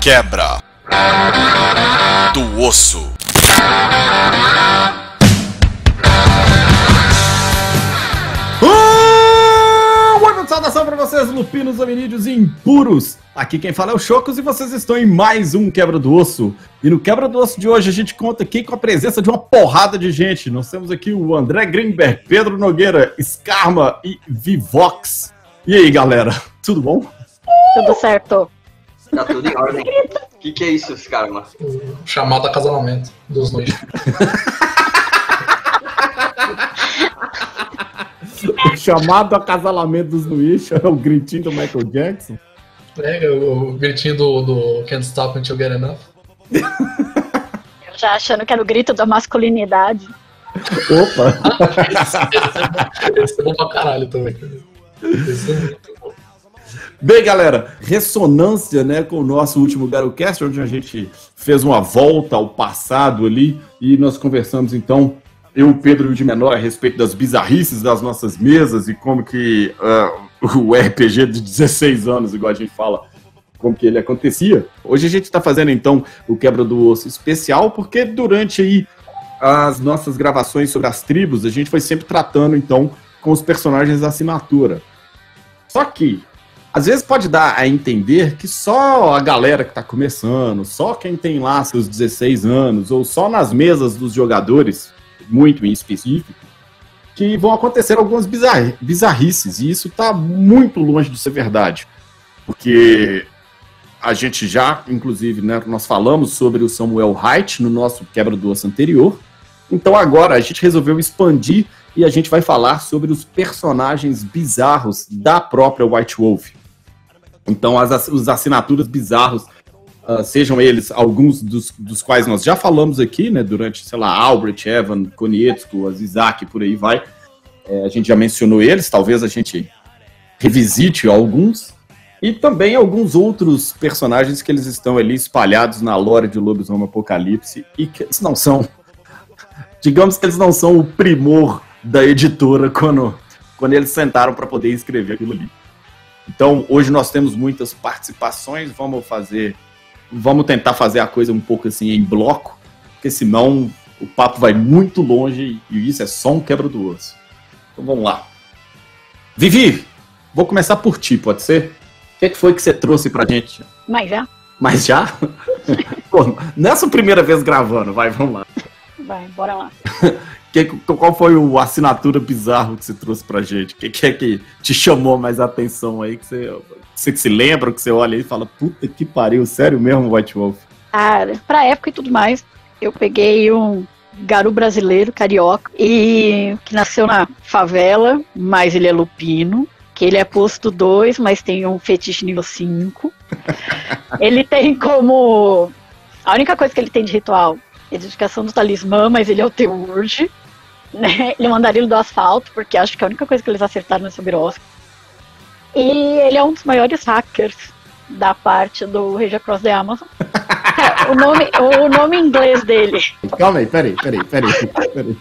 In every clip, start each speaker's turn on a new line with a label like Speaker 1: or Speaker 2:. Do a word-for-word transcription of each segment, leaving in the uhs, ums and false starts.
Speaker 1: quebra do osso.
Speaker 2: Uma saudação para vocês, lupinos, hominídeos e impuros. Aqui quem fala é o Chocos e vocês estão em mais um Quebra do Osso. E no Quebra do Osso de hoje a gente conta aqui com a presença de uma porrada de gente. Nós temos aqui o André Greenberg, Pedro Nogueira, Skarma e Vivox. E aí, galera, tudo bom?
Speaker 3: Tudo certo.
Speaker 4: Tá tudo em ordem. O que, que é isso, Skarma?
Speaker 5: O chamado acasalamento dos dois.
Speaker 2: O chamado acasalamento dos Luís é o gritinho do Michael Jackson.
Speaker 5: É, o, o gritinho do, do Can't Stop Until Get Enough.
Speaker 3: Eu já achando que era o grito da masculinidade.
Speaker 2: Opa!
Speaker 5: esse, esse, é bom, esse é bom pra caralho também. Esse é muito bom.
Speaker 2: Bem, galera, ressonância, né, com o nosso último GaroCast, onde a gente fez uma volta ao passado ali e nós conversamos, então, eu, o Pedro e o de Menor, a respeito das bizarrices das nossas mesas e como que uh, o R P G de dezesseis anos, igual a gente fala, como que ele acontecia. Hoje a gente está fazendo, então, o Quebra do Osso especial, porque durante aí as nossas gravações sobre as tribos, a gente foi sempre tratando, então, com os personagens da assinatura. Só que, às vezes pode dar a entender que só a galera que está começando, só quem tem lá seus dezesseis anos, ou só nas mesas dos jogadores, muito em específico, que vão acontecer algumas bizarri- bizarrices, e isso está muito longe de ser verdade, porque a gente já, inclusive, né, nós falamos sobre o Samuel Haidt no nosso Quebra do Osso anterior, então agora a gente resolveu expandir e a gente vai falar sobre os personagens bizarros da própria White Wolf. Então as, os assinaturas bizarros, Uh, sejam eles alguns dos, dos quais nós já falamos aqui, né, durante, sei lá, Albrecht, Evan, Konietzko, Isaac, por aí vai. É, a gente já mencionou eles, talvez a gente revisite alguns. E também alguns outros personagens que eles estão ali espalhados na lore de Lobisomem Apocalipse e que eles não são, digamos que eles não são o primor da editora quando, quando eles sentaram para poder escrever aquilo ali. Então, hoje nós temos muitas participações, vamos fazer... Vamos tentar fazer a coisa um pouco assim em bloco, porque senão o papo vai muito longe e isso é só um quebra do osso. Então vamos lá. Vivi, vou começar por ti, pode ser? O que, é que foi que você trouxe pra gente?
Speaker 3: Mas já?
Speaker 2: Mas já? Pô, nessa primeira vez gravando, vai, vamos lá.
Speaker 3: Vai, bora lá.
Speaker 2: Que, qual foi o assinatura bizarro que você trouxe pra gente? O que, que é que te chamou mais a atenção aí? Que você, você que se lembra, que você olha aí e fala, puta que pariu, sério mesmo, White Wolf?
Speaker 3: Cara, pra época e tudo mais, eu peguei um garu brasileiro, carioca, e que nasceu na favela, mas ele é lupino, que ele é posto dois, mas tem um fetiche nível cinco. Ele tem como... A única coisa que ele tem de ritual é a dedicação do talismã, mas ele é o Teurge. Né? Ele é um andarilho do asfalto, porque acho que é a única coisa que eles acertaram nesse Birosca. E ele é um dos maiores hackers da parte do Rage Across the Amazon. É, o, nome, o nome em inglês dele.
Speaker 2: Calma aí, peraí, peraí, peraí, peraí.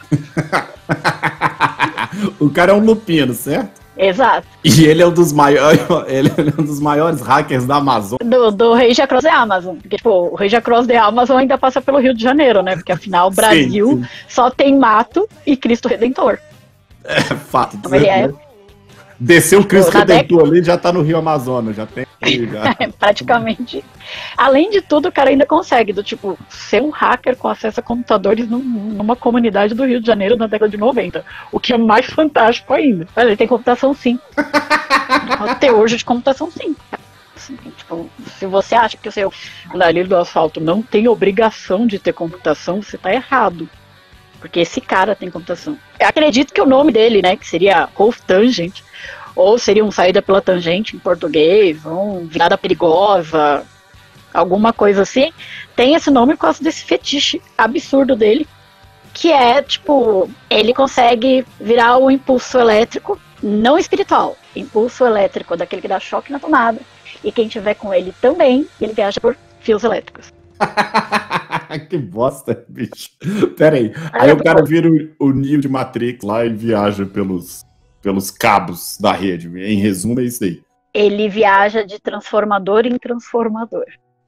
Speaker 2: O cara é um lupino, certo?
Speaker 3: Exato.
Speaker 2: E ele é um dos maiores, ele é um dos maiores hackers da Amazon.
Speaker 3: Do, do Rage Across the Amazon. Porque, tipo, o Rage Across the Amazon ainda passa pelo Rio de Janeiro, né? Porque, afinal, o Brasil sim, sim. só tem mato e Cristo Redentor.
Speaker 2: É, fato.
Speaker 3: Então, ele é...
Speaker 2: Desceu o Cristo Redentor década... ali, já tá no Rio Amazonas, já tem... Já.
Speaker 3: É, praticamente. Além de tudo, o cara ainda consegue, do tipo, ser um hacker com acesso a computadores num, numa comunidade do Rio de Janeiro na década de noventa. O que é mais fantástico ainda. Mas ele tem computação sim. Teurge de computação sim. Assim, tipo, se você acha que o seu andarilho do asfalto não tem obrigação de ter computação, você tá errado. Porque esse cara tem computação. Eu acredito que o nome dele, né, que seria Wolf Tangent, ou seria um Saída pela Tangente em português, ou um Virada Perigosa, alguma coisa assim, tem esse nome por causa desse fetiche absurdo dele, que é, tipo, ele consegue virar o impulso elétrico, não espiritual, impulso elétrico daquele que dá choque na tomada, e quem tiver com ele também, ele viaja por fios elétricos.
Speaker 2: Que bosta, bicho. Pera aí. Aí o cara vira o, o Neo de Matrix lá e viaja pelos, pelos cabos da rede. Em resumo, é isso aí.
Speaker 3: Ele viaja de transformador em transformador.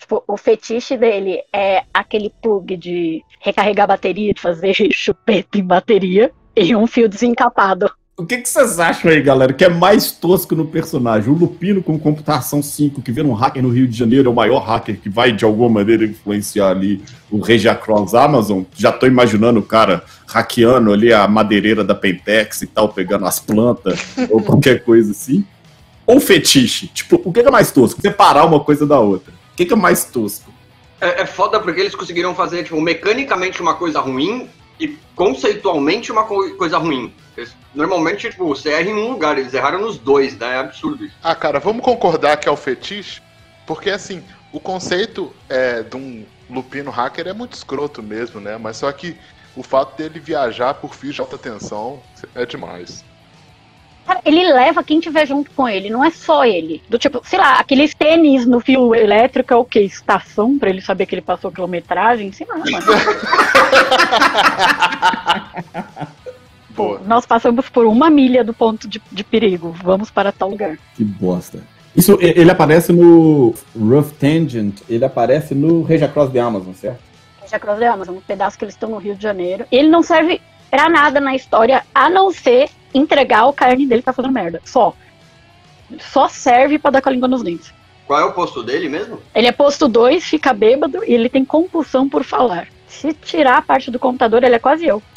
Speaker 3: Tipo, o fetiche dele é aquele plug de recarregar bateria, de fazer chupeta em bateria, e um fio desencapado.
Speaker 2: O que, que vocês acham aí, galera, que é mais tosco no personagem? O Lupino com computação cinco, que vira um hacker no Rio de Janeiro, é o maior hacker que vai, de alguma maneira, influenciar ali o Regia Cross Amazon. Já tô imaginando o cara hackeando ali a madeireira da Pentex e tal, pegando as plantas, ou qualquer coisa assim. Ou fetiche. Tipo, o que é mais tosco? Separar uma coisa da outra. O que é mais tosco?
Speaker 4: É, é foda porque eles conseguiram fazer, tipo, mecanicamente uma coisa ruim e conceitualmente uma co- coisa ruim. Eles, normalmente, tipo, você erra em um lugar, eles erraram nos dois, né? É absurdo isso.
Speaker 6: Ah, cara, vamos concordar que é o fetiche? Porque, assim, o conceito é, de um lupino hacker é muito escroto mesmo, né? Mas só que o fato dele viajar por fios de alta tensão é demais.
Speaker 3: Cara, ele leva quem tiver junto com ele, não é só ele. Do tipo, sei lá, aqueles tênis no fio elétrico é o quê? Estação, pra ele saber que ele passou quilometragem? Sei lá, mano.
Speaker 6: Boa.
Speaker 3: Nós passamos por uma milha do ponto de, de perigo. Vamos para tal lugar.
Speaker 2: Que bosta. Isso, ele aparece no Rough Tangent, ele aparece no Regia Cross de Amazon, certo?
Speaker 3: Já Cross da Amazon, um pedaço que eles estão no Rio de Janeiro. Ele não serve pra nada na história, a não ser entregar o carne dele que tá fazendo merda. Só. Só serve pra dar com a língua nos dentes.
Speaker 4: Qual é o posto dele mesmo?
Speaker 3: Ele é posto dois, fica bêbado e ele tem compulsão por falar. Se tirar a parte do computador, ele é quase eu.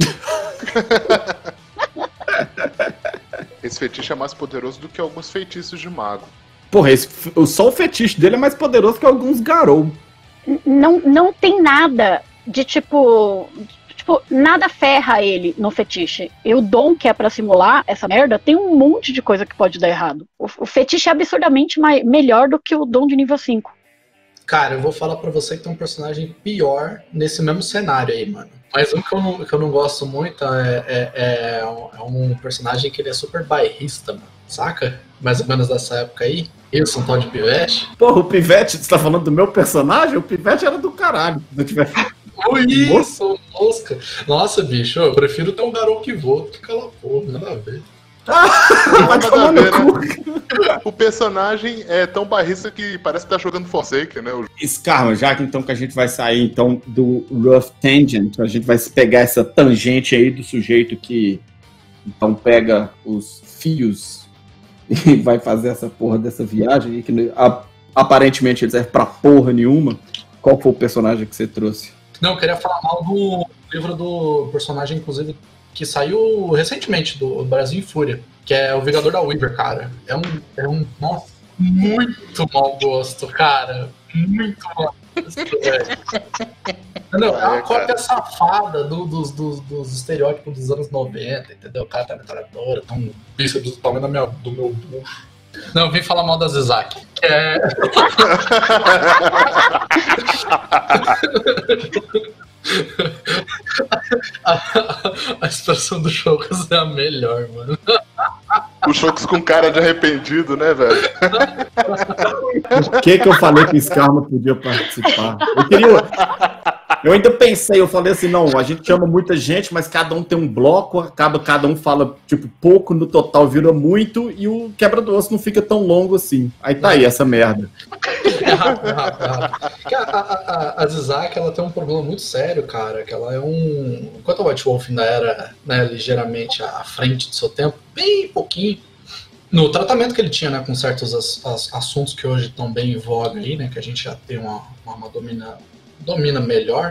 Speaker 6: Esse fetiche é mais poderoso do que alguns feitiços de mago.
Speaker 2: Porra, esse, só o fetiche dele é mais poderoso que alguns Garou.
Speaker 3: N- Não, não tem nada de tipo... Tipo, nada ferra ele no fetiche. E o dom que é pra simular essa merda, tem um monte de coisa que pode dar errado. O, o fetiche é absurdamente mai- melhor do que o dom de nível cinco.
Speaker 5: Cara, eu vou falar pra você que tem um personagem pior nesse mesmo cenário aí, mano. Mas um que eu não, que eu não gosto muito é, é, é um, é um personagem que ele é super bairrista, mano. Saca? Mais ou menos dessa época aí. Eu sou um tal de Pivete.
Speaker 2: Porra, o Pivete, você tá falando do meu personagem? O Pivete era do caralho. Se eu tivesse...
Speaker 5: Oh, isso, mosca. Nossa, bicho, eu prefiro ter um garoto que voa do que aquela porra, nada a ver.
Speaker 2: Vai tomar no cu.
Speaker 6: O personagem é tão barrista que parece que tá jogando Forsaken, né? O-
Speaker 2: Skarma, já que então que a gente vai sair então do Rough Tangent, a gente vai pegar essa tangente aí do sujeito que então pega os fios e vai fazer essa porra dessa viagem aí, que a- aparentemente ele serve pra porra nenhuma. Qual foi o personagem que você trouxe?
Speaker 5: Não, eu queria falar mal do livro do personagem, inclusive, que saiu recentemente, do Brasil em Fúria, que é o Vingador da Weaver, cara. É um, é um nossa, muito mau gosto, cara. Muito mau gosto, velho. Não, é uma
Speaker 6: É,
Speaker 5: cópia
Speaker 6: cara.
Speaker 5: safada do- dos, dos, dos estereótipos dos anos noventa, entendeu? O cara tá metralhadora, tá um bicho do tamanho da minha, do meu bucho. Não, eu vim falar mal das Isaac, que é... a, a expressão do Chocas é a melhor, mano.
Speaker 6: O Chocos com cara de arrependido, né, velho?
Speaker 2: Por que que eu falei que o Skarma podia participar? Eu queria... Eu ainda pensei, eu falei assim, não, a gente chama muita gente, mas cada um tem um bloco, acaba, cada um fala, tipo, pouco, no total vira muito, e o quebra do osso não fica tão longo assim. Aí tá aí, essa merda.
Speaker 5: É rápido, é rápido, é rápido. Porque A, a, a, a Zizak, ela tem um problema muito sério, cara, que ela é um... Enquanto a White Wolf ainda era, né, ligeiramente à frente do seu tempo, bem pouquinho, no tratamento que ele tinha, né, com certos as, as, assuntos que hoje estão bem em voga aí, né, que a gente já tem uma, uma, uma domina, domina melhor,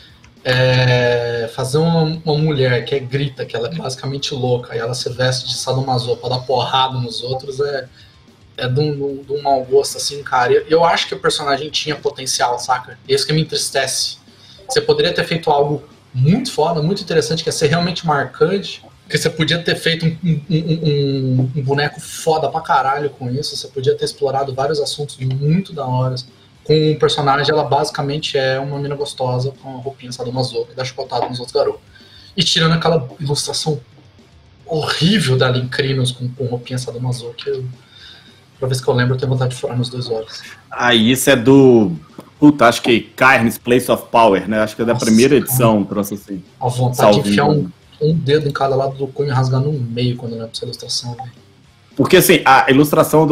Speaker 5: é, fazer uma, uma mulher que é grita, que ela é basicamente louca, e ela se veste de sadomaso pra dar porrada nos outros, é, é de um, de um mau gosto, assim, cara. Eu, eu acho que o personagem tinha potencial, saca? E isso que me entristece. Você poderia ter feito algo muito foda, muito interessante, que ia ser realmente marcante, que você podia ter feito um, um, um, um boneco foda pra caralho com isso, você podia ter explorado vários assuntos muito da hora. Com um personagem, ela basicamente é uma mina gostosa com uma roupinha sadomaso que dá chicotada nos outros garotos. E tirando aquela ilustração horrível da Lynn Crinos com, com roupinha sadomaso, que eu, pra vez que eu lembro, eu tenho vontade de furar nos dois olhos.
Speaker 2: Ah, isso é do... Puta, acho que Carnes Place of Power, né? Acho que é da
Speaker 5: Nossa,
Speaker 2: primeira edição, um troço assim.
Speaker 5: A vontade
Speaker 2: Salve,
Speaker 5: de enfiar um,
Speaker 2: engano.
Speaker 5: um dedo em cada lado do cunho e rasgar no meio quando não é pra essa ilustração, velho.
Speaker 2: Porque, assim, a ilustração do,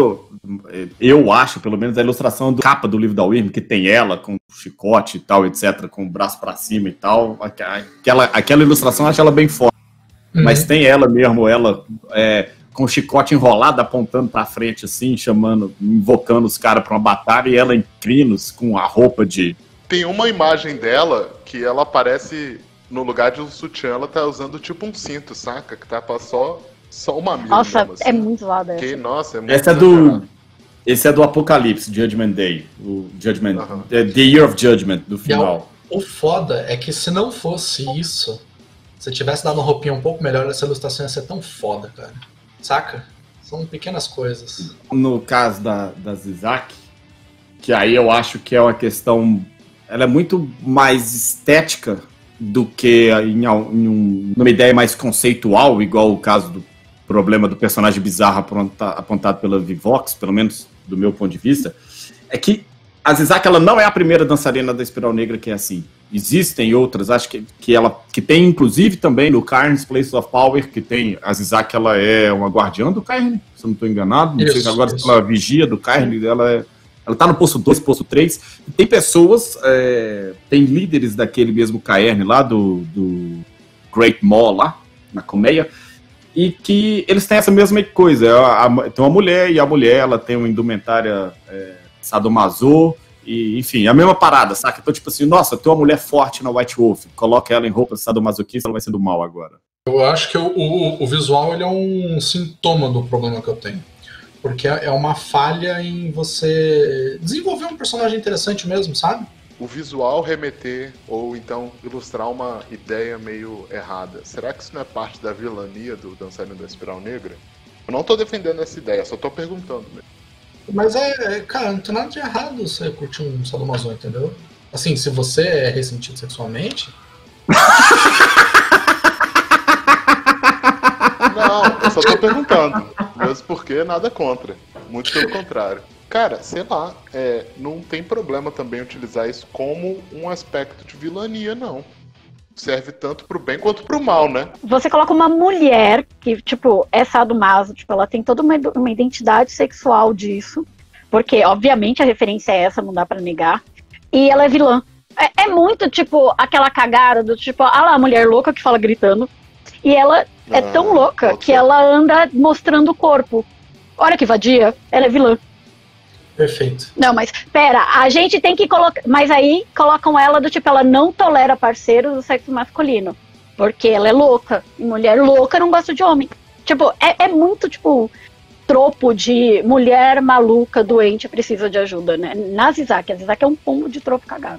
Speaker 2: eu acho, pelo menos, a ilustração do capa do livro da Wyrm, que tem ela com chicote e tal, etcétera, com o braço pra cima e tal. Aquela, aquela ilustração eu acho ela bem forte. Uhum. Mas tem ela mesmo, ela é, com o chicote enrolado, apontando pra frente, assim, chamando, invocando os caras pra uma batalha, e ela em crinos, com a roupa de...
Speaker 6: Tem uma imagem dela que ela aparece, no lugar de um sutiã, ela tá usando tipo um cinto, saca? Que tá só, só uma mamilo.
Speaker 3: Nossa,
Speaker 6: mesmo, assim.
Speaker 3: é muito zoada
Speaker 6: que,
Speaker 3: essa.
Speaker 6: Nossa, é muito
Speaker 2: essa é do Esse é do Apocalipse, Judgment Day. O Judgment, uh-huh. The Year of Judgment, do final.
Speaker 5: O, o foda é que se não fosse isso, se tivesse dado uma roupinha um pouco melhor, essa ilustração ia ser tão foda, cara. Saca? São pequenas coisas.
Speaker 2: No caso da, da Zizak, que aí eu acho que é uma questão... Ela é muito mais estética do que em, em um, uma ideia mais conceitual, igual o caso do problema do personagem bizarro aponta, apontado pela Vivox, pelo menos do meu ponto de vista, é que a Zizak, ela não é a primeira dançarina da Espiral Negra que é assim. Existem outras, acho que, que ela que tem inclusive também no Cairn's Place of Power, que tem a Zizak, ela é uma guardiã do Cairn, se eu não estou enganado, não isso, sei se agora isso. Ela vigia do Cairn, ela é Ela tá no posto dois, posto três. E tem pessoas, é, tem líderes daquele mesmo Cairn lá, do, do Great Maw lá, na colmeia, e que eles têm essa mesma coisa. A, a, tem uma mulher, e a mulher ela tem uma indumentária é, sadomaso, e enfim, a mesma parada, saca? Então, tipo assim, nossa, tem uma mulher forte na White Wolf, coloca ela em roupa sadomasoquista, ela vai ser do mal agora.
Speaker 5: Eu acho que o, o, o visual ele é um sintoma do problema que eu tenho. Porque é uma falha em você desenvolver um personagem interessante mesmo, sabe?
Speaker 6: O visual remeter ou então ilustrar uma ideia meio errada. Será que isso não é parte da vilania do dançarino da Espiral Negra? Eu não tô defendendo essa ideia, só tô perguntando mesmo.
Speaker 5: Mas é, cara, não tem nada de errado você curtir um sadomaso, entendeu? Assim, se você é ressentido sexualmente...
Speaker 6: Não, eu só tô perguntando. Mesmo porque nada contra. Muito pelo contrário. Cara, sei lá, é, não tem problema também utilizar isso como um aspecto de vilania, não. Serve tanto pro bem quanto pro mal, né?
Speaker 3: Você coloca uma mulher que, tipo, é sadomaso, tipo, ela tem toda uma, uma identidade sexual disso, porque, obviamente, a referência é essa, não dá pra negar, e ela é vilã. É, é muito, tipo, aquela cagada do tipo, ah lá, a mulher louca que fala gritando, e ela é ah, tão louca que ela anda mostrando o corpo. Olha que vadia, ela é vilã.
Speaker 5: Perfeito.
Speaker 3: Não, mas pera, a gente tem que colocar... Mas aí colocam ela do tipo, ela não tolera parceiros do sexo masculino. Porque ela é louca. E mulher louca não gosta de homem. Tipo, é, é muito, tipo, tropo de mulher maluca, doente, precisa de ajuda, né? Na Zizak, a Zizak é um pombo de tropo cagado.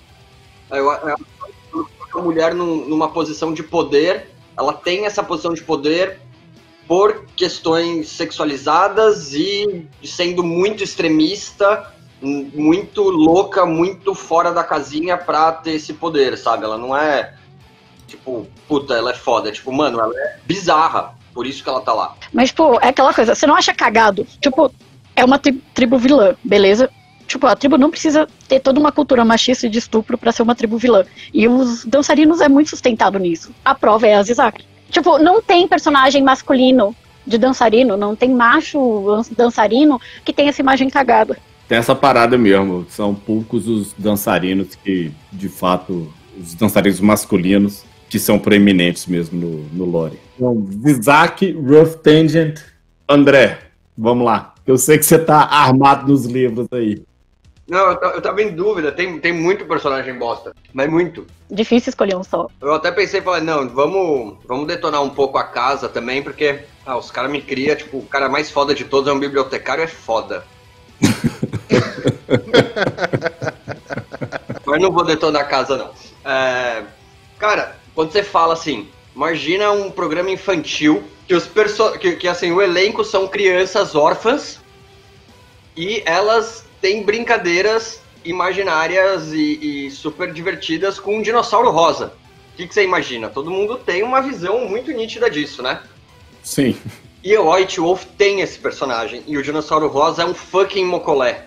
Speaker 4: Eu, eu, a mulher num, numa posição de poder, ela tem essa posição de poder por questões sexualizadas e sendo muito extremista, muito louca, muito fora da casinha pra ter esse poder, sabe? Ela não é, tipo, puta, ela é foda. Tipo, mano, ela é bizarra, por isso que ela tá lá.
Speaker 3: Mas, pô, é aquela coisa, você não acha cagado? Tipo, é uma tri- tribo vilã, beleza? Tipo, a tribo não precisa ter toda uma cultura machista e de estupro pra ser uma tribo vilã. E os dançarinos é muito sustentado nisso. A prova é a Zizak. Tipo, não tem personagem masculino de dançarino, não tem macho dançarino que tem essa imagem cagada.
Speaker 2: Tem essa parada mesmo, são poucos os dançarinos que, de fato, os dançarinos masculinos que são proeminentes mesmo no, no lore. Então, Zizak, Rough Tangent, André, vamos lá. Eu sei que você tá armado nos livros aí.
Speaker 4: Não, eu, eu tava em dúvida, tem, tem muito personagem bosta, mas muito.
Speaker 3: Difícil escolher um só.
Speaker 4: Eu até pensei, falei, não, vamos, vamos detonar um pouco a casa também, porque ah, os caras me criam, tipo, o cara mais foda de todos é um bibliotecário, é foda. Mas não vou detonar a casa, não. É, cara, quando você fala assim, imagina um programa infantil que, os perso- que, que assim, o elenco são crianças órfãs e elas... tem brincadeiras imaginárias e, e super divertidas com um dinossauro rosa. O que, que você imagina? Todo mundo tem uma visão muito nítida disso, né?
Speaker 2: Sim.
Speaker 4: E o White Wolf tem esse personagem. E o dinossauro rosa é um fucking mocolé.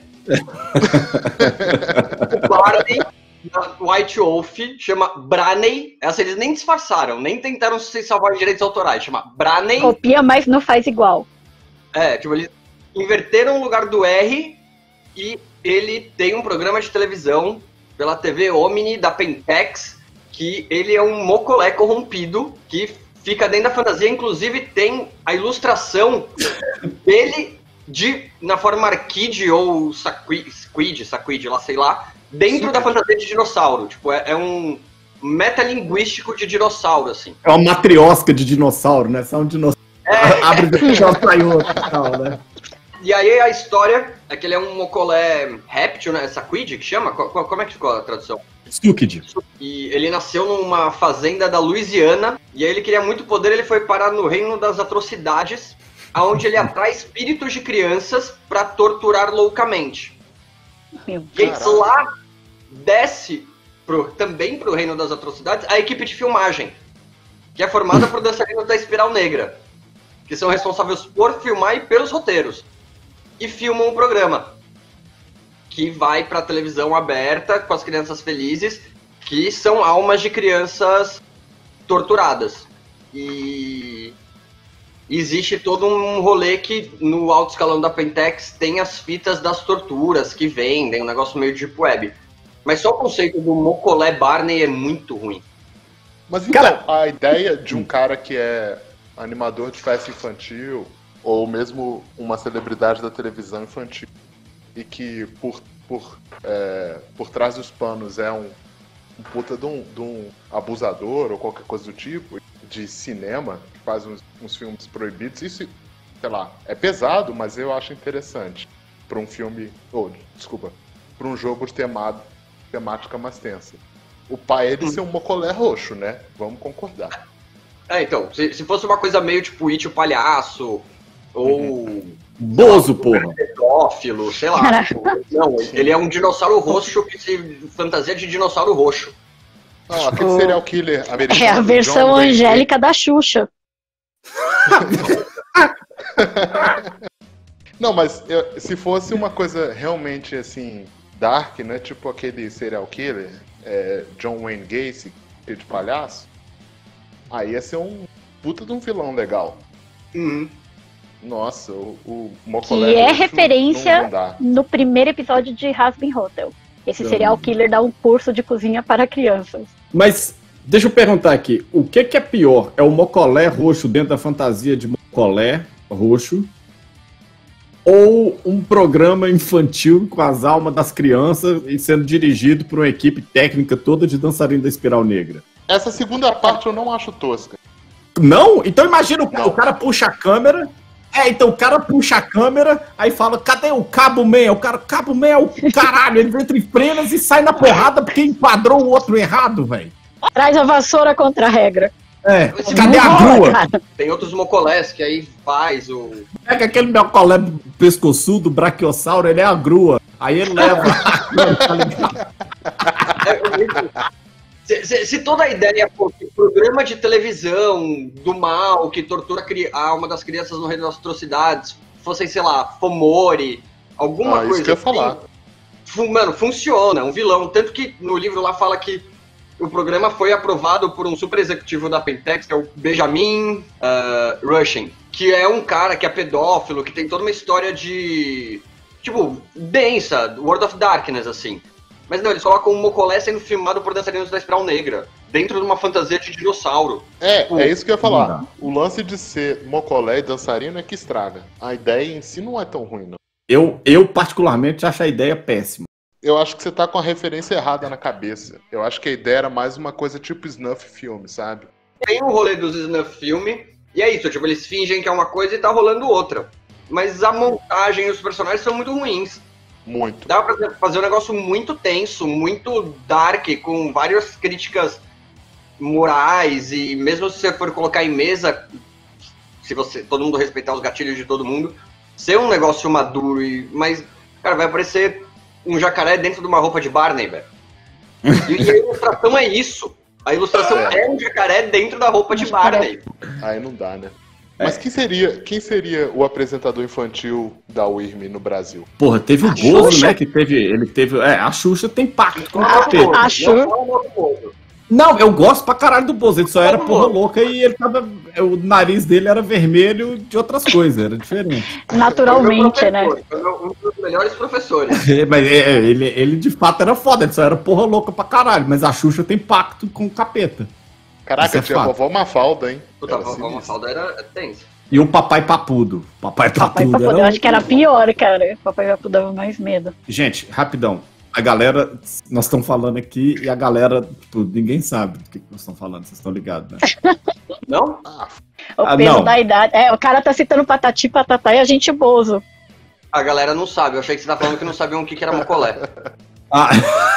Speaker 4: O Barney da White Wolf chama Braney. Essa eles nem disfarçaram, nem tentaram se salvar de direitos autorais. Chama Braney.
Speaker 3: Copia, mas não faz igual.
Speaker 4: É, tipo, eles... inverteram o lugar do R e ele tem um programa de televisão pela T V Omni da Pentex, que ele é um mocolé corrompido que fica dentro da fantasia, inclusive tem a ilustração dele de, na forma Arquide ou Squid, Squid, Squid, lá sei lá, dentro Sim. da fantasia de dinossauro. Tipo, é, é um metalinguístico de dinossauro, assim.
Speaker 2: É uma matriosca de dinossauro, né? Só um dinossauro. É. Abre o dinossauro sai outro e tal, né?
Speaker 4: E aí a história é que ele é um mocolé réptil, né? Squid, que chama? Como é que ficou a tradução?
Speaker 2: Squid.
Speaker 4: E ele nasceu numa fazenda da Louisiana, e aí ele queria muito poder, ele foi parar no reino das atrocidades, onde ele atrai espíritos de crianças para torturar loucamente.
Speaker 3: Meu
Speaker 4: e aí lá desce pro, também pro reino das atrocidades a equipe de filmagem, que é formada por dançarinos da Espiral Negra, que são responsáveis por filmar e pelos roteiros. E filmam o programa, que vai para a televisão aberta com as crianças felizes, que são almas de crianças torturadas. E existe todo um rolê que no alto escalão da Pentex tem as fitas das torturas que vendem, um negócio meio deep web. Mas só o conceito do mocolé Barney é muito ruim.
Speaker 6: Mas então, cara, a ideia de um cara que é animador de festa infantil, ou mesmo uma celebridade da televisão infantil, e que por, por, é, por trás dos panos é um, um puta de um, de um abusador ou qualquer coisa do tipo, de cinema, que faz uns, uns filmes proibidos, isso, sei lá, é pesado, mas eu acho interessante para um filme, ou, desculpa, para um jogo de temado, temática mais tensa. O pai é de ser um mocolé roxo, né? Vamos concordar.
Speaker 4: É, então, se, se fosse uma coisa meio tipo It o Palhaço, ou...
Speaker 2: Uhum. Bozo, porra.
Speaker 4: Pedófilo, sei lá. Tipo, não, ele é um dinossauro roxo que se fantasia de dinossauro roxo.
Speaker 6: Não, aquele oh. serial killer americano.
Speaker 3: É a versão John angélica Wayne. Da Xuxa.
Speaker 6: Não, mas eu, se fosse uma coisa realmente assim, dark, né? Tipo aquele serial killer, é, John Wayne Gacy, de palhaço, aí ia ser um puta de um vilão legal.
Speaker 4: Uhum.
Speaker 6: Nossa, o, o Mocolé...
Speaker 3: Que é referência não, não no primeiro episódio de Hazbin Hotel. Esse não. serial killer dá um curso de cozinha para crianças.
Speaker 2: Mas, deixa eu perguntar aqui, o que, que é pior? É o Mocolé roxo dentro da fantasia de Mocolé roxo? Ou um programa infantil com as almas das crianças e sendo dirigido por uma equipe técnica toda de dançarino da Espiral Negra?
Speaker 6: Essa segunda parte eu não acho tosca.
Speaker 2: Não? Então imagina, o, não. o cara puxa a câmera... É, então o cara puxa a câmera, aí fala, cadê o Cabo Man? O cara, Cabo Man é o caralho, ele entra em frenas e sai na porrada porque enquadrou o outro errado, velho.
Speaker 3: Traz a vassoura contra a regra.
Speaker 2: É, cadê a grua? Cara.
Speaker 4: Tem outros mocolés que aí faz o...
Speaker 2: Pega aquele mocolé pescoçudo, brachiosauro, ele é a grua. Aí ele leva...
Speaker 4: Se, se, se toda a ideia for que programa de televisão do mal que tortura a alma das crianças no reino das atrocidades fossem, sei lá, Fomori, alguma
Speaker 6: ah,
Speaker 4: coisa
Speaker 6: isso que eu ia falar.
Speaker 4: Fun, mano, funciona, um vilão. Tanto que no livro lá fala que o programa foi aprovado por um super executivo da Pentex, que é o Benjamin uh, Rushing, que é um cara que é pedófilo, que tem toda uma história de... tipo, densa, World of Darkness, assim. Mas não, eles colocam um mocolé sendo filmado por dançarinos da Espiral Negra, dentro de uma fantasia de dinossauro.
Speaker 6: É, tipo, é isso que eu ia falar. O lance de ser mocolé e dançarino é que estraga. A ideia em si não é tão ruim, não.
Speaker 2: Eu, eu particularmente, acho a ideia péssima.
Speaker 6: Eu acho que você tá com a referência errada na cabeça. Eu acho que a ideia era mais uma coisa tipo snuff filme, sabe?
Speaker 4: Tem o rolê dos snuff filme, e é isso, tipo, eles fingem que é uma coisa e tá rolando outra. Mas a montagem e os personagens são muito ruins.
Speaker 6: Muito.
Speaker 4: Dá pra fazer um negócio muito tenso, muito dark, com várias críticas morais, e mesmo se você for colocar em mesa, se você todo mundo respeitar os gatilhos de todo mundo, ser um negócio maduro, e, mas, cara, vai aparecer um jacaré dentro de uma roupa de Barney, velho. E, e a ilustração é isso. A ilustração é. é um jacaré dentro da roupa de Barney.
Speaker 6: Aí não dá, né? Mas quem seria, quem seria o apresentador infantil da U I R M no Brasil?
Speaker 2: Porra, teve o Bozo, né? Que teve. Ele teve. É, a Xuxa tem pacto com o
Speaker 3: ah,
Speaker 2: capeta.
Speaker 3: A Xuxa.
Speaker 2: Não, eu gosto pra caralho do Bozo, ele só era
Speaker 4: Como?
Speaker 2: porra louca e ele tava. O nariz dele era vermelho de outras coisas, era diferente.
Speaker 3: Naturalmente,
Speaker 4: Foi
Speaker 3: né?
Speaker 4: meu professor, foi meu- um dos melhores professores.
Speaker 2: Mas é, ele, ele de fato era foda, ele só era porra louca pra caralho, mas a Xuxa tem pacto com o capeta.
Speaker 6: Caraca,
Speaker 2: Isso é
Speaker 6: tinha a
Speaker 2: fato.
Speaker 6: vovó Mafalda, hein?
Speaker 4: Puta,
Speaker 6: Era
Speaker 4: a vovó
Speaker 6: sinistro.
Speaker 4: Mafalda era tenso.
Speaker 2: E o Papai Papudo. Papai
Speaker 3: Papai
Speaker 2: Papudo.
Speaker 3: Papudo,
Speaker 2: era
Speaker 3: eu
Speaker 2: um-
Speaker 3: acho que era pior, cara. Papai Papudo dava mais medo.
Speaker 2: Gente, rapidão. A galera, nós estamos falando aqui e a galera, tipo, ninguém sabe do que, que nós estamos falando, vocês estão ligados, né?
Speaker 4: Não?
Speaker 6: Ah,
Speaker 3: O
Speaker 2: Ah,
Speaker 3: peso
Speaker 2: não.
Speaker 3: da idade. É, o cara tá citando Patati, Patatá e a gente Bozo.
Speaker 4: A galera não sabe. Eu achei que você tá falando que não sabiam o que que era mocolé.
Speaker 2: Ah,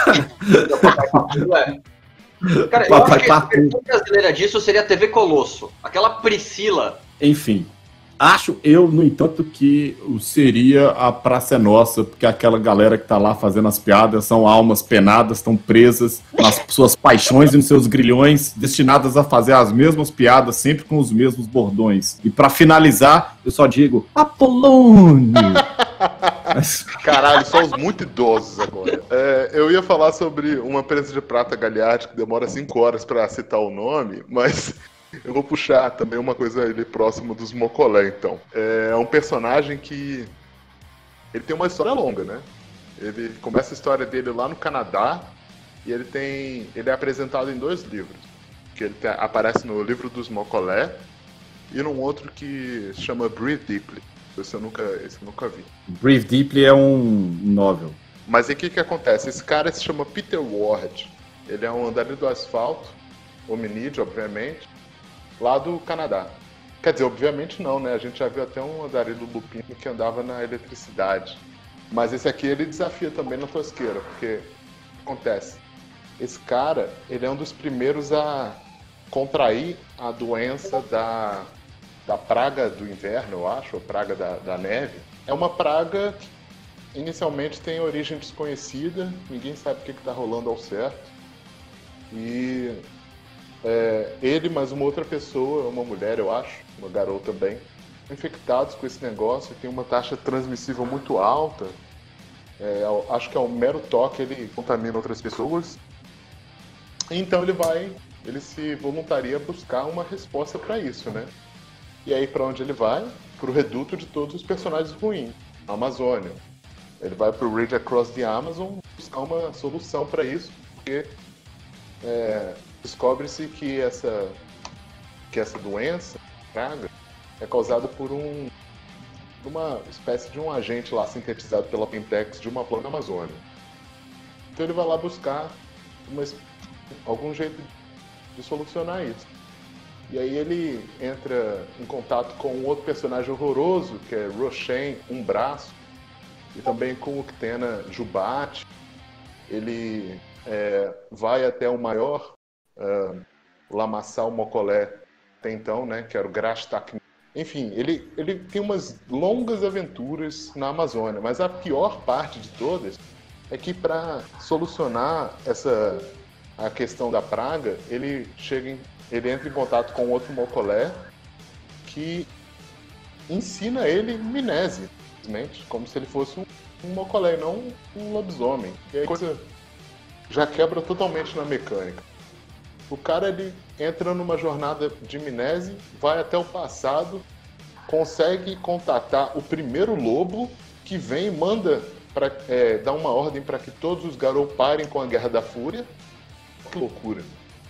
Speaker 4: É. Cara, eu
Speaker 2: Papai
Speaker 4: acho que a
Speaker 2: Papu.
Speaker 4: versão brasileira disso seria a T V Colosso. Aquela Priscila.
Speaker 2: enfim. Acho eu, no entanto, que o seria a Praça é Nossa, porque aquela galera que tá lá fazendo as piadas são almas penadas, estão presas nas suas paixões e nos seus grilhões, destinadas a fazer as mesmas piadas, sempre com os mesmos bordões. E pra finalizar, eu só digo, Apolônio! Mas-
Speaker 6: caralho, somos muito idosos agora. É, eu ia falar sobre uma prensa de prata Gagliardi que demora cinco horas pra citar o nome, mas eu vou puxar também uma coisa ali próximo dos Mocolé, então. É um personagem que ele tem uma história longa, né? Ele começa a história dele lá no Canadá e ele tem, ele é apresentado em dois livros, que ele tem- aparece no livro dos Mocolé e num outro que se chama Breathe Deeply. Esse eu nunca, esse eu nunca vi.
Speaker 2: Breathe Deeply é um novel.
Speaker 6: Mas aí o que que acontece? Esse cara se chama Peter Ward. Ele é um andarilho do asfalto, hominídeo, obviamente, lá do Canadá. Quer dizer, obviamente não, né? A gente já viu até um andarilho lupino que andava na eletricidade. Mas esse aqui ele desafia também na tosqueira, porque o que acontece? Esse cara, ele é um dos primeiros a contrair a doença da, da praga do inverno, eu acho, ou praga da, da neve. É uma praga que inicialmente tem origem desconhecida, ninguém sabe o que está rolando ao certo. E é, ele mais uma outra pessoa, uma mulher, eu acho, uma garota também, infectados com esse negócio, tem uma taxa transmissível muito alta. É, acho que é um mero toque, ele contamina outras pessoas. Então ele vai, ele se voluntaria a buscar uma resposta para isso, né? E aí para onde ele vai? Para o reduto de todos os personagens ruins, a Amazônia. Ele vai para o Rage Across the Amazon buscar uma solução para isso, porque é, descobre-se que essa, que essa doença, praga, é causada por um, uma espécie de um agente lá sintetizado pela Pentex de uma planta amazônica. Então ele vai lá buscar uma, algum jeito de solucionar isso. E aí ele entra em contato com um outro personagem horroroso, que é Roshen, um braço, e também com o Ktena Jubat. Ele é, vai até o maior uh, lamaçal mocolé até então, né, que era o Grashtak. Enfim, ele, ele tem umas longas aventuras na Amazônia, mas a pior parte de todas é que para solucionar essa a questão da praga, ele chega em, ele entra em contato com outro mocolé que ensina ele Minese, simplesmente, como se ele fosse um, um mocolé, não um lobisomem. E aí a coisa já quebra totalmente na mecânica. O cara, ele entra numa jornada de Minese, vai até o passado, consegue contatar o primeiro lobo que vem e manda pra, é, dar uma ordem para que todos os Garou parem com a Guerra da Fúria. Que loucura.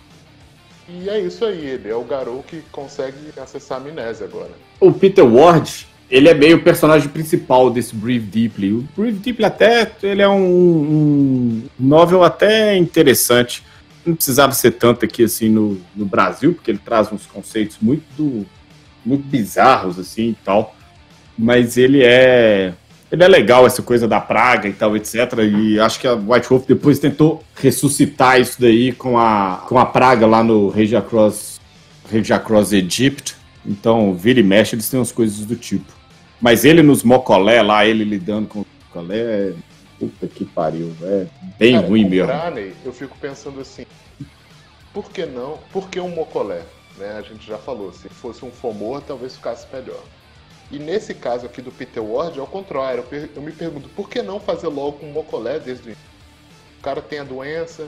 Speaker 6: E é isso aí, ele é o Garou que consegue acessar a Amnésia agora.
Speaker 2: O Peter Ward, ele é meio o personagem principal desse Breathe Deeply. O Breathe Deeply até, ele é um, um novel até interessante. Não precisava ser tanto aqui assim no, no Brasil, porque ele traz uns conceitos muito, muito bizarros assim e tal. Mas ele é... Ele é legal, essa coisa da praga e tal, etcétera. E acho que a White Wolf depois tentou ressuscitar isso daí com a, com a praga lá no Rage Across, Rage Across Egypt. Então, vira e mexe, eles têm umas coisas do tipo. Mas ele nos Mocolé lá, ele lidando com o Mocolé, é... Puta que pariu, é bem
Speaker 6: Cara,
Speaker 2: ruim
Speaker 6: com
Speaker 2: mesmo.
Speaker 6: Braney, eu fico pensando assim, por que não? Por que um Mocolé? Né? A gente já falou, se fosse um Fomor, talvez ficasse melhor. E nesse caso aqui do Peter Ward, ao contrário, eu, per- eu me pergunto, por que não fazer logo com um Mocolé desde o início? O cara tem a doença,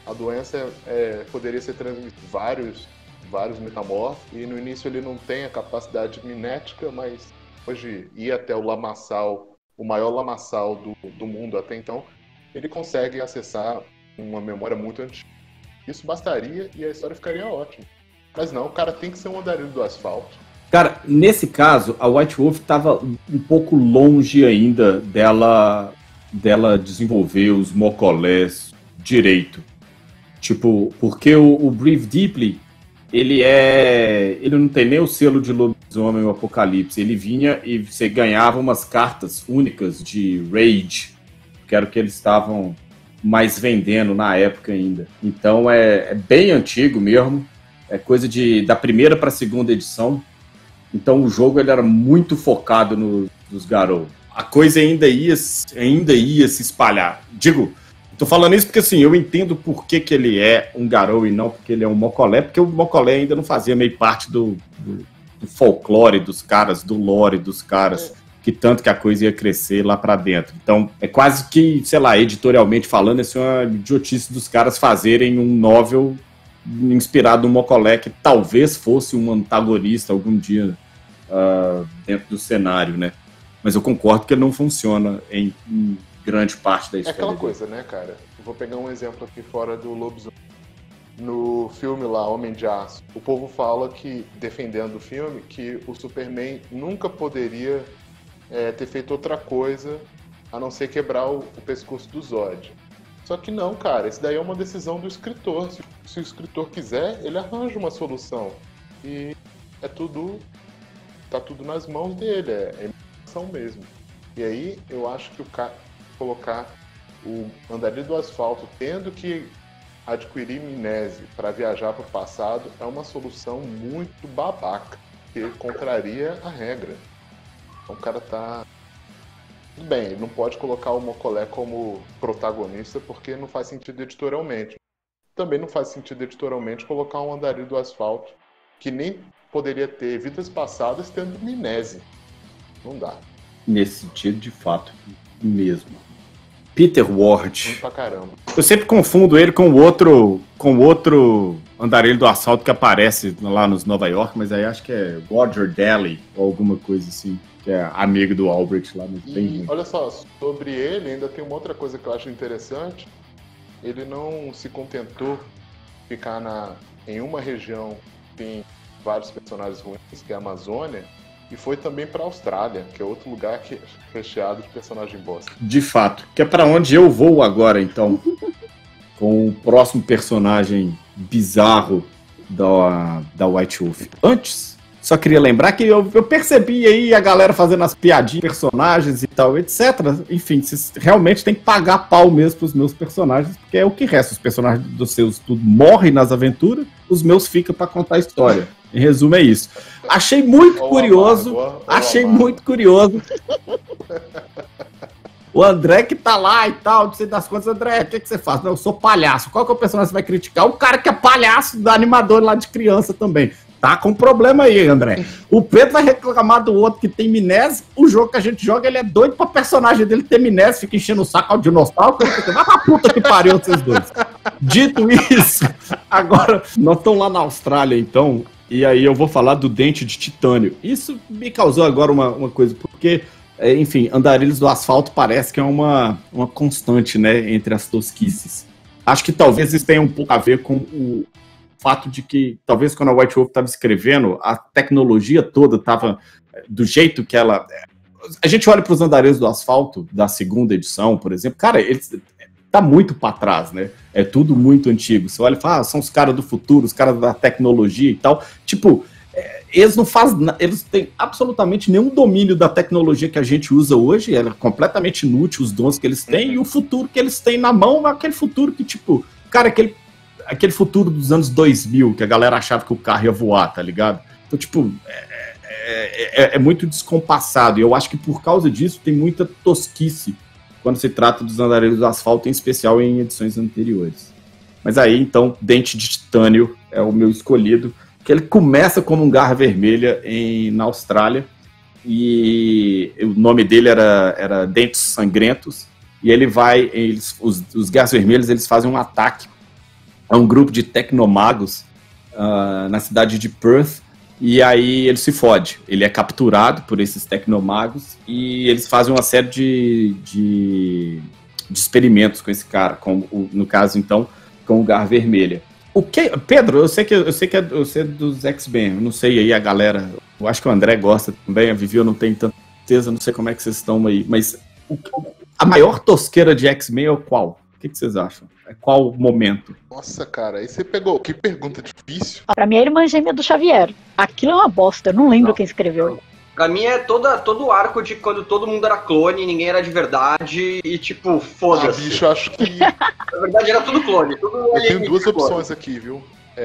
Speaker 6: a doença é, poderia ser transmitida vários, vários metamorfos, e no início ele não tem a capacidade mimética, mas hoje ir até o lamaçal, o maior lamaçal do, do mundo até então, ele consegue acessar uma memória muito antiga. Isso bastaria e a história ficaria ótima. Mas não, o cara tem que ser um andarilho do asfalto.
Speaker 2: Cara, nesse caso, a White Wolf estava um pouco longe ainda dela, dela desenvolver os mocolés direito. Tipo, porque o, o Breathe Deeply, ele é. Ele não tem nem o selo de lobisomem ou apocalipse. Ele vinha e você ganhava umas cartas únicas de Rage, que era o que eles estavam mais vendendo na época ainda. Então é, é bem antigo mesmo. É coisa de, da primeira para a segunda edição. Então o jogo ele era muito focado no, nos Garou. A coisa ainda ia, ainda ia se espalhar. Digo, tô falando isso porque assim, eu entendo por que, que ele é um Garou e não porque ele é um Mocolé, porque o Mocolé ainda não fazia meio parte do, do, do folclore dos caras, do lore dos caras, que tanto que a coisa ia crescer lá pra dentro. Então é quase que, sei lá, editorialmente falando, isso é uma idiotice dos caras fazerem um novel inspirado no Mocolé, que talvez fosse um antagonista algum dia uh, dentro do cenário, né? Mas eu concordo que ele não funciona em, em grande parte da história.
Speaker 6: É aquela
Speaker 2: dele.
Speaker 6: coisa, né, cara? Eu vou pegar um exemplo aqui fora do lobisomem. No filme lá, Homem de Aço, o povo fala que, defendendo o filme, que o Superman nunca poderia é, ter feito outra coisa a não ser quebrar o, o pescoço do Zod. Só que não, cara, isso daí é uma decisão do escritor. Se, se o escritor quiser, ele arranja uma solução. E é tudo. Tá tudo nas mãos dele, é, é imaginação mesmo. E aí eu acho que o cara colocar o andarilho do asfalto tendo que adquirir amnésia para viajar para o passado é uma solução muito babaca, que contraria a regra. Então o cara tá. Tudo bem, ele não pode colocar o Mocolé como protagonista porque não faz sentido editorialmente. Também não faz sentido editorialmente colocar um andarilho do asfalto que nem poderia ter vidas passadas tendo amnésia. Não dá.
Speaker 2: Nesse sentido, de fato, mesmo. Peter Ward.
Speaker 6: Muito pra caramba.
Speaker 2: Eu sempre confundo ele com o outro, com o outro andarilho do asfalto que aparece lá nos Nova York, mas aí acho que é Roger Daly ou alguma coisa assim. Que é amigo do Albrecht lá, mas
Speaker 6: e,
Speaker 2: bem ruim.
Speaker 6: Olha só, sobre ele ainda tem uma outra coisa que eu acho interessante. Ele não se contentou de ficar na, em uma região que tem vários personagens ruins, que é a Amazônia, e foi também para a Austrália, que é outro lugar que é recheado de personagem bosta.
Speaker 2: De fato, que é para onde eu vou agora, então, com o próximo personagem bizarro da, da White Wolf. Antes... Só queria lembrar que eu, eu percebi aí a galera fazendo as piadinhas, personagens e tal, etcétera. Enfim, vocês realmente tem que pagar pau mesmo pros meus personagens, porque é o que resta. Os personagens dos seus tudo morrem nas aventuras, os meus ficam pra contar a história. Em resumo, é isso. Achei muito
Speaker 6: Olá,
Speaker 2: curioso,
Speaker 6: Margot.
Speaker 2: achei
Speaker 6: Olá,
Speaker 2: muito curioso. O André que tá lá e tal, não sei das contas, André, o que, que você faz? Não, eu sou palhaço. Qual que é o personagem que você vai criticar? O cara que é palhaço da animador lá de criança também. Tá com problema aí, André. O Pedro vai reclamar do outro que tem amnésia. O jogo que a gente joga, ele é doido pra personagem dele ter amnésia, fica enchendo o saco ao dinossauro. Vai pra puta que pariu vocês dois. Dito isso, agora nós estamos lá na Austrália, então, e aí eu vou falar do dente de titânio. Isso me causou agora uma, uma coisa, porque, é, enfim, andarilhos do asfalto parece que é uma, uma constante, né, entre as tosquices. Acho que talvez isso tenha um pouco a ver com o fato de que, talvez quando a White Wolf estava escrevendo, a tecnologia toda estava do jeito que ela... A gente olha para os andarilhos do asfalto da segunda edição, por exemplo, cara, eles tá muito para trás, né? É tudo muito antigo. Você olha e fala, ah, são os caras do futuro, os caras da tecnologia e tal. Tipo, é, eles não fazem... Eles têm absolutamente nenhum domínio da tecnologia que a gente usa hoje, ela é completamente inútil, os dons que eles têm, e o futuro que eles têm na mão é aquele futuro que, tipo, cara, aquele aquele futuro dos anos dois mil, que a galera achava que o carro ia voar, tá ligado? Então, tipo, é, é, é, é muito descompassado, e eu acho que por causa disso tem muita tosquice quando se trata dos andarilhos do asfalto, em especial em edições anteriores. Mas aí, então, Dente de Titânio é o meu escolhido, que ele começa como um garra vermelha em, na Austrália, e o nome dele era, era Dentes Sangrentos, e ele vai, eles, os, os garras vermelhos, eles fazem um ataque é um grupo de tecnomagos uh, na cidade de Perth, e aí ele se fode. Ele é capturado por esses tecnomagos e eles fazem uma série de, de, de experimentos com esse cara, com o, no caso, então, com o Garra Vermelha. O que, Pedro, eu sei que, eu sei que é, eu sei dos X-Men, eu não sei aí a galera, eu acho que o André gosta também, a Vivi eu não tenho tanta certeza, não sei como é que vocês estão aí, mas o, a maior tosqueira de X-Men é o qual? O que, que vocês acham? É qual momento?
Speaker 6: Nossa, cara, aí você pegou. Que pergunta difícil.
Speaker 3: Pra mim é a irmã gêmea do Xavier. Aquilo é uma bosta, eu não lembro
Speaker 4: Não.
Speaker 3: quem escreveu.
Speaker 4: Pra mim é toda, todo o arco de quando todo mundo era clone, ninguém era de verdade e tipo,
Speaker 6: Ah,
Speaker 4: foda-se.
Speaker 6: bicho, eu acho que.
Speaker 4: Na verdade era tudo clone. Tudo
Speaker 6: Eu tenho
Speaker 4: alienígena
Speaker 6: duas
Speaker 4: clone.
Speaker 6: opções aqui, viu?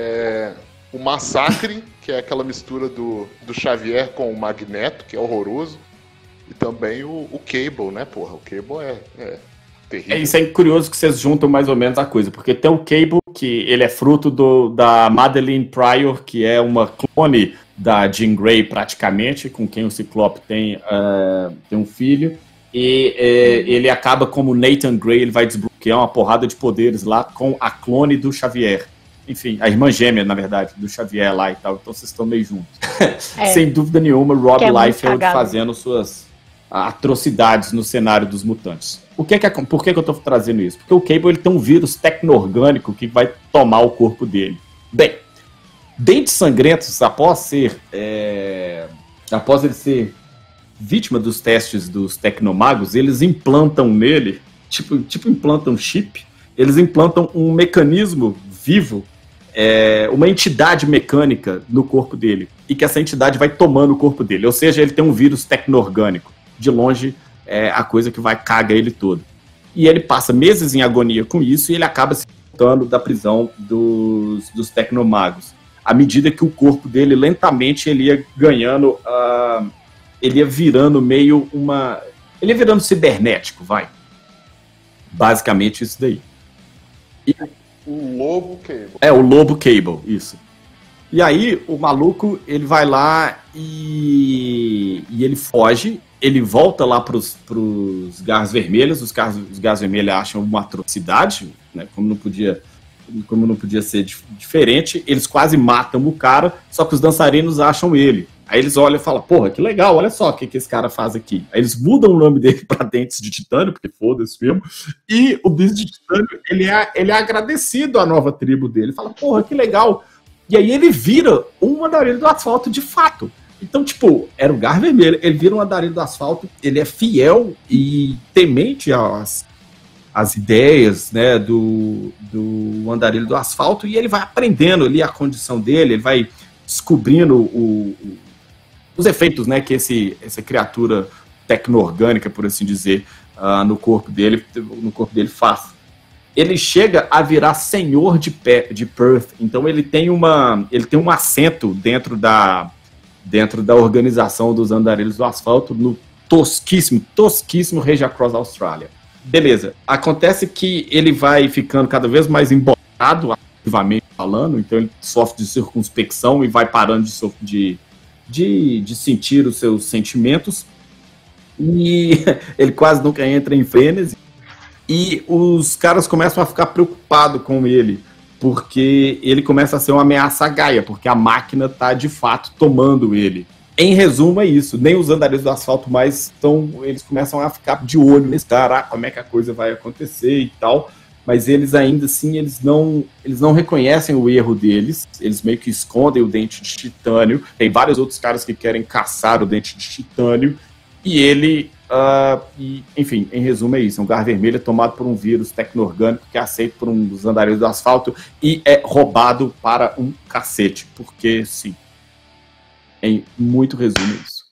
Speaker 6: É, o Massacre, que é aquela mistura do, do Xavier com o Magneto, que é horroroso. E também o, o Cable, né, porra? O Cable é, é terrível.
Speaker 2: É isso aí, curioso que vocês juntam mais ou menos a coisa, porque tem o Cable, que ele é fruto do, da Madeline Pryor, que é uma clone da Jean Grey praticamente, com quem o Ciclope tem, uh, tem um filho, e uh, ele acaba como Nathan Grey, ele vai desbloquear uma porrada de poderes lá com a clone do Xavier. Enfim, a irmã gêmea, na verdade, do Xavier lá e tal, então vocês estão meio juntos.
Speaker 3: É.
Speaker 2: Sem dúvida nenhuma, Rob
Speaker 3: Que é muito
Speaker 2: Liefeld
Speaker 3: cagado.
Speaker 2: fazendo suas atrocidades no cenário dos mutantes. O que que é, por que, que eu tô trazendo isso? Porque o Cable ele tem um vírus tecno-orgânico que vai tomar o corpo dele. Bem, Dentes Sangrentos, após ser é, após ele ser vítima dos testes dos tecnomagos, eles implantam nele, tipo, tipo implantam chip, eles implantam um mecanismo vivo, é, uma entidade mecânica no corpo dele, e que essa entidade vai tomando o corpo dele, ou seja, ele tem um vírus tecno-orgânico. De longe, é a coisa que vai cagar ele todo. E ele passa meses em agonia com isso e ele acaba se soltando da prisão dos, dos tecnomagos. À medida que o corpo dele, lentamente, ele ia ganhando, uh, ele ia virando meio uma... Ele ia virando cibernético, vai. Basicamente isso daí. E,
Speaker 6: O Lobo Cable.
Speaker 2: é, o Lobo Cable, isso. E aí, o maluco, ele vai lá e, e ele foge, ele volta lá pros, pros Garras Vermelhas, os Garras, os Garras Vermelhas acham uma atrocidade, né, como não podia, como não podia ser dif- diferente, eles quase matam o cara, só que os dançarinos acham ele. Aí eles olham e falam, porra, que legal, olha só o que, que esse cara faz aqui. Aí eles mudam o nome dele pra Dentes de Titânio, porque foda-se mesmo, e o Dentes de Titânio, ele é, ele é agradecido à nova tribo dele, ele fala, porra, que legal. E aí ele vira um andarilho do asfalto de fato. Então, tipo, era o Garra Vermelha, ele vira um andarilho do asfalto, ele é fiel e temente às, às ideias, né, do, do andarilho do asfalto, e ele vai aprendendo ali a condição dele, ele vai descobrindo o, o, os efeitos, né, que esse, essa criatura tecno-orgânica, por assim dizer, uh, no corpo dele, no corpo dele faz. Ele chega a virar senhor de, Pe- de Perth, então ele tem, uma, ele tem um assento dentro da, dentro da organização dos andarilhos do asfalto no tosquíssimo, tosquíssimo Rage Across Australia. Beleza, acontece que ele vai ficando cada vez mais embolado, ativamente falando, então ele sofre de circunspecção e vai parando de, sof- de, de, de sentir os seus sentimentos, e ele quase nunca entra em frenesi. E os caras começam a ficar preocupados com ele, porque ele começa a ser uma ameaça à Gaia, porque a máquina está de fato tomando ele. Em resumo, é isso. Nem os andarilhos do asfalto mais estão. Eles começam a ficar de olho nesse cara, ah, como é que a coisa vai acontecer e tal. Mas eles ainda assim, eles não, eles não reconhecem o erro deles, eles meio que escondem o dente de titânio. Tem vários outros caras que querem caçar o dente de titânio, e ele. Uh, e, enfim, em resumo é isso, é um Garra Vermelha tomado por um vírus tecno-orgânico que é aceito por um dos andarilhos do asfalto e é roubado para um cacete, porque sim, em muito resumo é isso.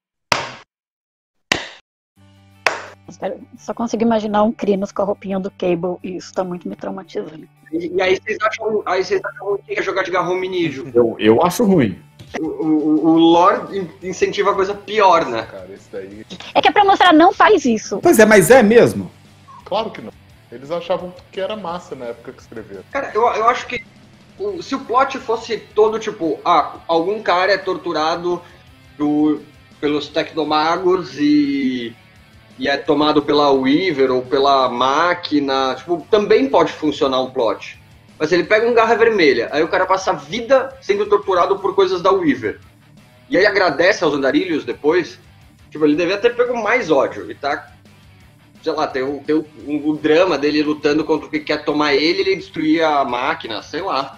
Speaker 3: Só consigo imaginar um Crinos com a roupinha do Cable e isso tá muito me traumatizando.
Speaker 4: E, e aí vocês acham, aí vocês acham que é jogar de garrão minígio.
Speaker 2: Eu, eu acho ruim.
Speaker 4: O, o, o lore incentiva a coisa pior, né?
Speaker 6: Cara, esse daí.
Speaker 3: É que é pra mostrar, não faz isso.
Speaker 2: Pois é, mas é mesmo?
Speaker 6: Claro que não. Eles achavam que era massa na época que escreveram.
Speaker 4: Cara, eu, eu acho que o, se o plot fosse todo tipo, ah, algum cara é torturado por, pelos tecnomagos e, e é tomado pela Weaver ou pela máquina, tipo, também pode funcionar um plot. Mas ele pega um Garra Vermelha, aí o cara passa a vida sendo torturado por coisas da Weaver. E aí agradece aos andarilhos depois. Tipo, ele devia ter pego mais ódio. E tá, sei lá, tem, o, tem o, um, o drama dele lutando contra o que quer tomar ele, ele destruir a máquina, sei lá.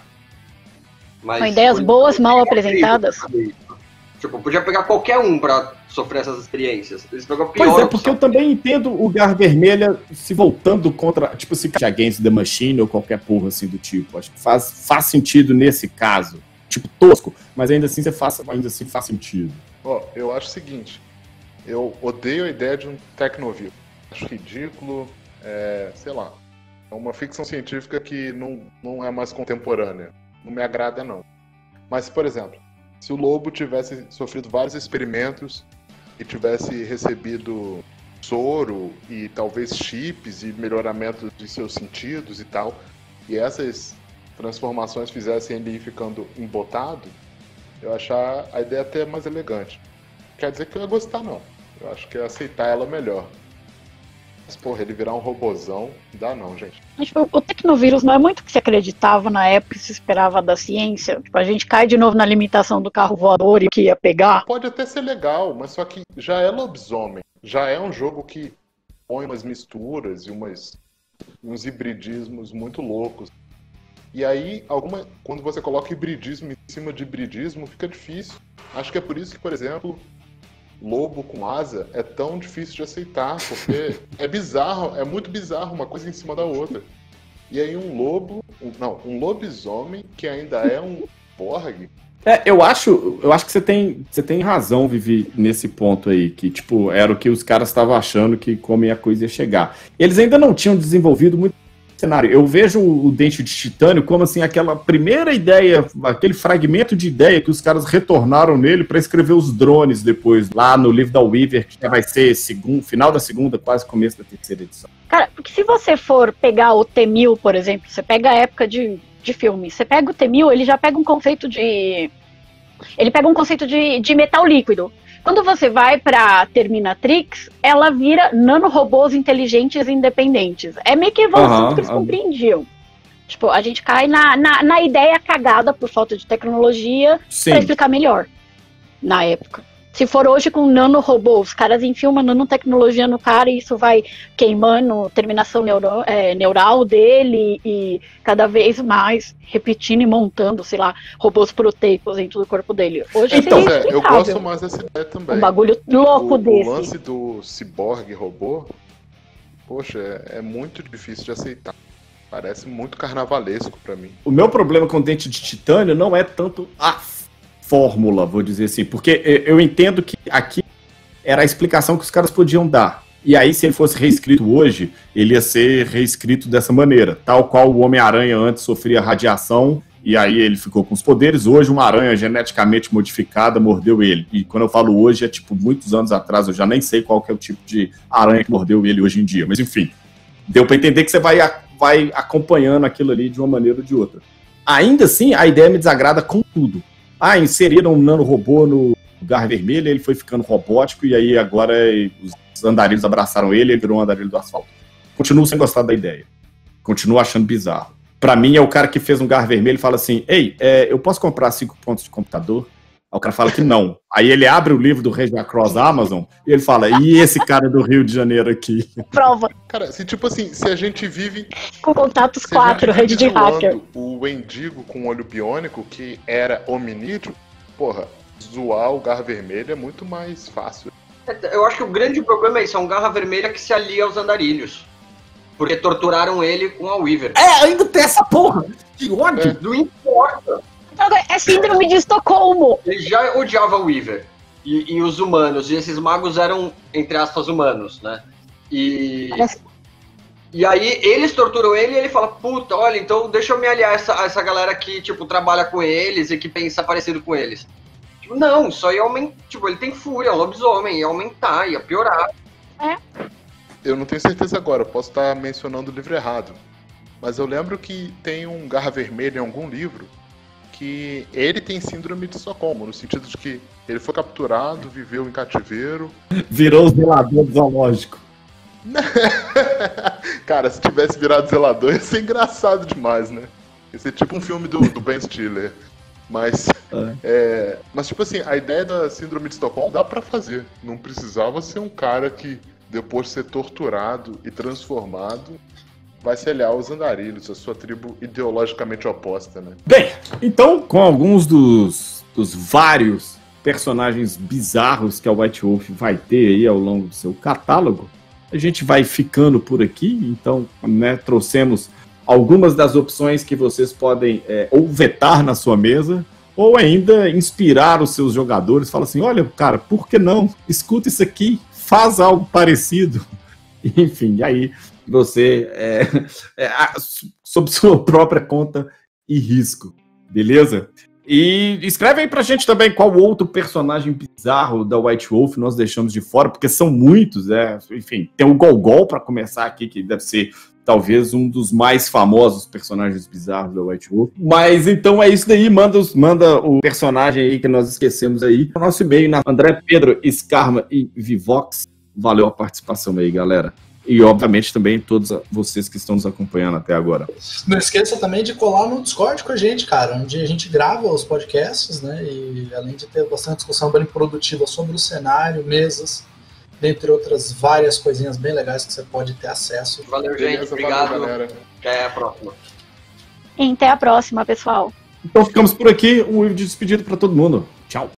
Speaker 4: Mas,
Speaker 3: com ideias boas, mal apresentadas.
Speaker 4: Tipo, podia pegar qualquer um pra sofrer essas experiências. Eles pegam a pior
Speaker 2: Pois é,
Speaker 4: opção.
Speaker 2: porque eu também entendo o Garra Vermelha se voltando contra, tipo, se Against the Machine ou qualquer porra assim do tipo. Acho que faz, faz sentido nesse caso. Tipo, tosco, mas ainda assim, você faz, ainda assim faz sentido.
Speaker 6: Ó, eu acho o seguinte, eu odeio a ideia de um Tecnoville. Acho ridículo, é, sei lá, é uma ficção científica que não, não é mais contemporânea. Não me agrada, não. Mas, por exemplo, se o Lobo tivesse sofrido vários experimentos e tivesse recebido soro e talvez chips e melhoramento de seus sentidos e tal, e essas transformações fizessem ele ir ficando embotado, eu ia achar a ideia até mais elegante. Quer dizer que eu ia gostar, não. Eu acho que eu ia aceitar ela melhor. Mas, porra, ele virar um robozão, não dá não, gente.
Speaker 3: Tipo, o tecnovírus não é muito o que se acreditava na época, que se esperava da ciência. Tipo, a gente cai de novo na limitação do carro voador e o que ia pegar.
Speaker 6: Pode até ser legal, mas só que já é lobisomem. Já é um jogo que põe umas misturas e umas, uns hibridismos muito loucos. E aí, alguma, quando você coloca hibridismo em cima de hibridismo, fica difícil. Acho que é por isso que, por exemplo, lobo com asa é tão difícil de aceitar, porque é bizarro, é muito bizarro uma coisa em cima da outra. E aí um lobo, um, não, um lobisomem que ainda é um porg.
Speaker 2: É, eu acho, eu acho que você tem, você tem razão, Vivi, nesse ponto aí, que tipo, era o que os caras estavam achando que como a coisa ia chegar. Eles ainda não tinham desenvolvido muito cenário. Eu vejo o Dente de Titânio como assim aquela primeira ideia, aquele fragmento de ideia que os caras retornaram nele para escrever os drones depois, lá no livro da Weaver, que vai ser segundo, final da segunda, quase começo da terceira edição.
Speaker 3: Cara, porque se você for pegar o T mil, por exemplo, você pega a época de, de filme, você pega o T mil, ele já pega um conceito de... Ele pega um conceito de, de metal líquido. Quando você vai pra Terminatrix, ela vira nanorobôs inteligentes e independentes. É meio que a evolução
Speaker 2: Uhum,
Speaker 3: que eles
Speaker 2: uhum.
Speaker 3: compreendiam. Tipo, a gente cai na, na, na ideia cagada por falta de tecnologia
Speaker 2: Sim.
Speaker 3: pra explicar melhor, na época. Se for hoje com nanorobôs, os caras enfiam uma nanotecnologia no cara e isso vai queimando terminação neuro, é, neural dele e cada vez mais repetindo e montando, sei lá, robôs proteicos dentro do corpo dele. Hoje
Speaker 2: Então,
Speaker 3: seria
Speaker 6: É, eu
Speaker 3: explicável.
Speaker 6: gosto mais dessa ideia também.
Speaker 3: Um bagulho louco
Speaker 6: o,
Speaker 3: desse.
Speaker 6: O lance do ciborgue robô, poxa, é, é muito difícil de aceitar. Parece muito carnavalesco pra mim.
Speaker 2: O meu problema com o Dente de Titânio não é tanto a fórmula, vou dizer assim, porque eu entendo que aqui era a explicação que os caras podiam dar. E aí, se ele fosse reescrito hoje, ele ia ser reescrito dessa maneira, tal qual o Homem-Aranha antes sofria radiação, e aí ele ficou com os poderes. Hoje, uma aranha geneticamente modificada mordeu ele. E quando eu falo hoje, é tipo muitos anos atrás, eu já nem sei qual que é o tipo de aranha que mordeu ele hoje em dia. Mas enfim, deu pra entender que você vai, vai acompanhando aquilo ali de uma maneira ou de outra. Ainda assim, a ideia me desagrada com tudo. Ah, inseriram um nanorobô no Garra Vermelha, ele foi ficando robótico, e aí agora os andarilhos abraçaram ele e ele virou um andarilho do asfalto. Continuo sem gostar da ideia. Continuo achando bizarro. Pra mim, é o cara que fez um Garra Vermelho e fala assim, ei, é, eu posso comprar cinco pontos de computador? Aí o cara fala que não. Aí ele abre o livro do Regia Cross Amazon e ele fala, e esse cara do Rio de Janeiro aqui?
Speaker 3: Prova.
Speaker 6: Cara, se tipo assim, se a gente vive...
Speaker 3: Com contatos
Speaker 6: se a
Speaker 3: quatro,
Speaker 6: gente
Speaker 3: rede
Speaker 6: vive
Speaker 3: de hacker.
Speaker 6: zoando o Wendigo com olho biônico, que era hominídeo, porra, zoar o Garra Vermelha é muito mais fácil.
Speaker 4: Eu acho que o grande problema é isso, é um Garra Vermelha que se alia aos andarilhos. Porque torturaram ele com a Weaver.
Speaker 2: É, ainda tem essa porra! Que ódio!
Speaker 6: É.
Speaker 4: Não importa.
Speaker 3: É síndrome de Estocolmo.
Speaker 4: Ele já odiava a Weaver. E, e os humanos. E esses magos eram, entre aspas, humanos, né? E...
Speaker 3: Parece-
Speaker 4: E aí eles torturam ele e ele fala, puta, olha, então deixa eu me aliar a essa, a essa galera que, tipo, trabalha com eles e que pensa parecido com eles. Tipo, não, só ia aumentar, tipo, ele tem fúria, é um lobisomem, ia aumentar, ia piorar.
Speaker 6: Eu não tenho certeza agora, eu posso estar mencionando o livro errado. Mas eu lembro que tem um Garra Vermelha em algum livro que ele tem síndrome de Estocolmo, no sentido de que ele foi capturado, viveu em cativeiro.
Speaker 2: Virou o zelador do zoológico.
Speaker 6: Cara, se tivesse virado zelador ia ser engraçado demais, né? Ia ser tipo um filme do, do Ben Stiller. Mas, é. É, mas, tipo assim, a ideia da síndrome de Estocolmo dá pra fazer. Não precisava ser um cara que, depois de ser torturado e transformado, vai se aliar aos andarilhos, a sua tribo ideologicamente oposta, né?
Speaker 2: Bem, então, com alguns dos, dos vários personagens bizarros que a White Wolf vai ter aí ao longo do seu catálogo, a gente vai ficando por aqui. Então, né, trouxemos algumas das opções que vocês podem é, ou vetar na sua mesa, ou ainda inspirar os seus jogadores. Fala assim, olha, cara, por que não? Escuta isso aqui, faz algo parecido. Enfim, aí você, é, é, sob sua própria conta e risco, beleza? E escreve aí pra gente também qual outro personagem bizarro da White Wolf nós deixamos de fora, porque são muitos, né? Enfim, tem o Golgol para começar aqui, que deve ser talvez um dos mais famosos personagens bizarros da White Wolf. Mas então é isso daí, manda, os, manda o personagem aí que nós esquecemos aí pro nosso e-mail, na André, Pedro, Scarma e Vivox. Valeu a participação aí, galera. E, obviamente, também todos vocês que estão nos acompanhando até agora.
Speaker 5: Não esqueça também de colar no Discord com a gente, cara, onde a gente grava os podcasts, né? E além de ter bastante discussão bem produtiva sobre o cenário, mesas, dentre outras várias coisinhas bem legais que você pode ter acesso.
Speaker 4: Valeu, gente.
Speaker 6: Beleza,
Speaker 4: obrigado.
Speaker 6: valeu, galera.
Speaker 4: Até a próxima.
Speaker 3: Até a próxima, pessoal.
Speaker 2: Então ficamos por aqui. Um de despedida para todo mundo. Tchau.